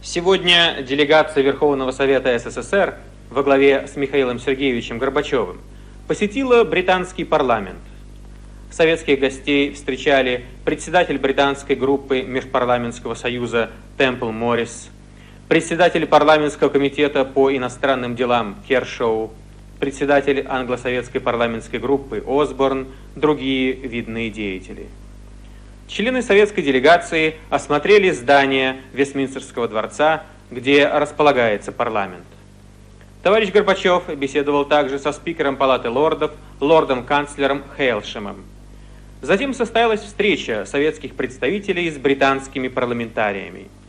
Сегодня делегация Верховного Совета СССР во главе с Михаилом Сергеевичем Горбачевым посетила британский парламент. Советских гостей встречали председатель британской группы Межпарламентского союза Темпл Моррис, председатель парламентского комитета по иностранным делам Кершоу, председатель англо-советской парламентской группы Осборн, другие видные деятели. Члены советской делегации осмотрели здание Вестминстерского дворца, где располагается парламент. Товарищ Горбачев беседовал также со спикером Палаты лордов, лордом-канцлером Хейлшемом. Затем состоялась встреча советских представителей с британскими парламентариями.